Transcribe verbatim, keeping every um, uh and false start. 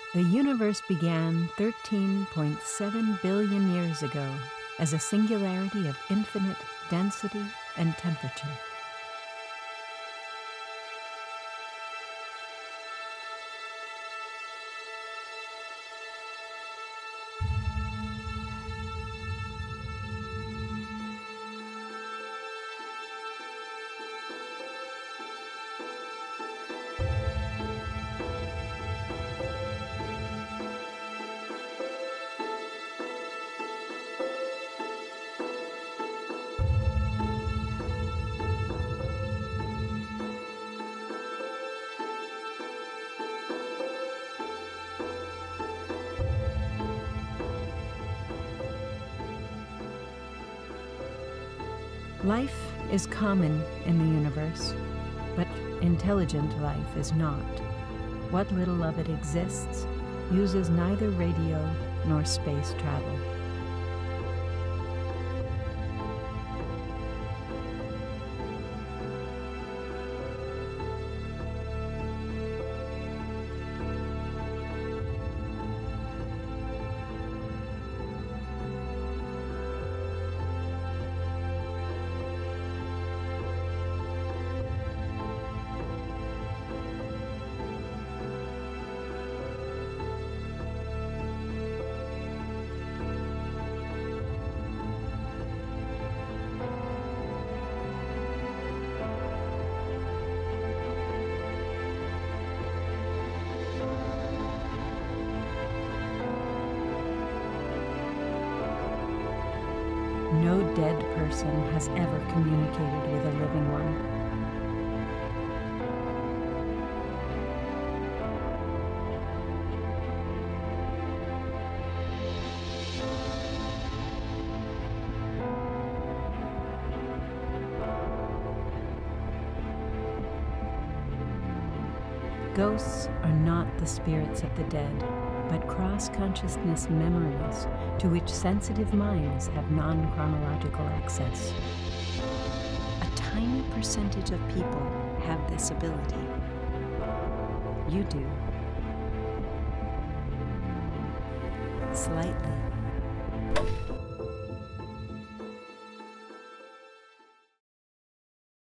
The universe began thirteen point seven billion years ago as a singularity of infinite density and temperature. Life is common in the universe, but intelligent life is not. What little of it exists uses neither radio nor space travel. No dead person has ever communicated with a living one. Ghosts are not the spirits of the dead, but cross-consciousness memories to which sensitive minds have non-chronological access. A tiny percentage of people have this ability. You do. Slightly.